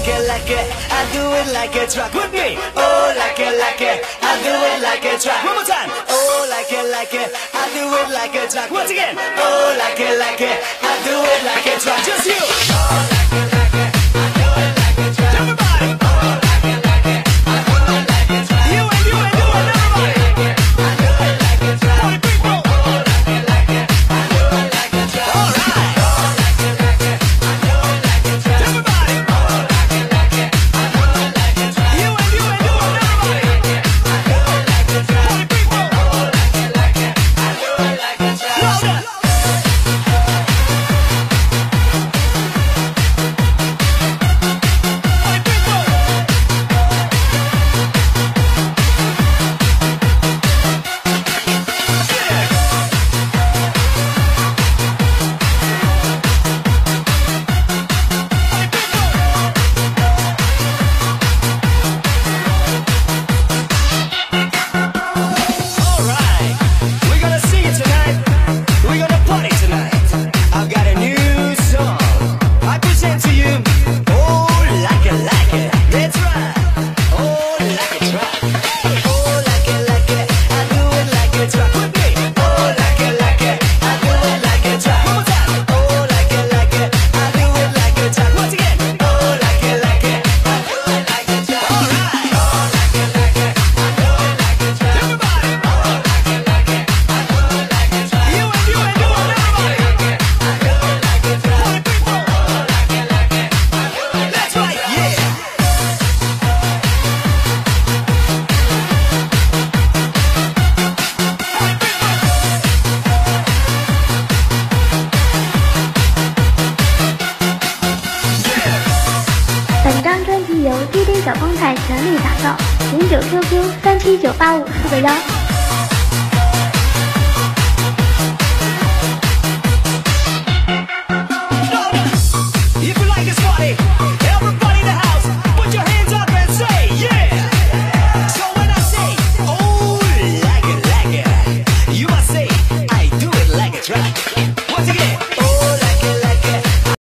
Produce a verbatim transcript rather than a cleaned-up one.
it, like it, I do it like a truck with me. Oh, like it, like it, I do it like a truck. One more time. Oh, like it, like it, I do it like a truck. Once again. Oh, like it, like it, I do it like a truck. Just you. Oh, like it, like it, I do it like a truck. Everybody. Oh, like it, like it, I do it like a truck. You and you and you and everybody. I do it like a truck. Party people. Oh, like it, like it, I do it like a truck. All right. Oh, like it, like it, I do it like a truck. Everybody. Oh, like it, like it, I do it like a truck. You and you and you and everybody. I do it like a truck. Party people. Oh, like it, like it, I do it like a truck. Louder. 本张专辑由 D J 小风采全力打造，请九 Q Q 三七九八五四个幺。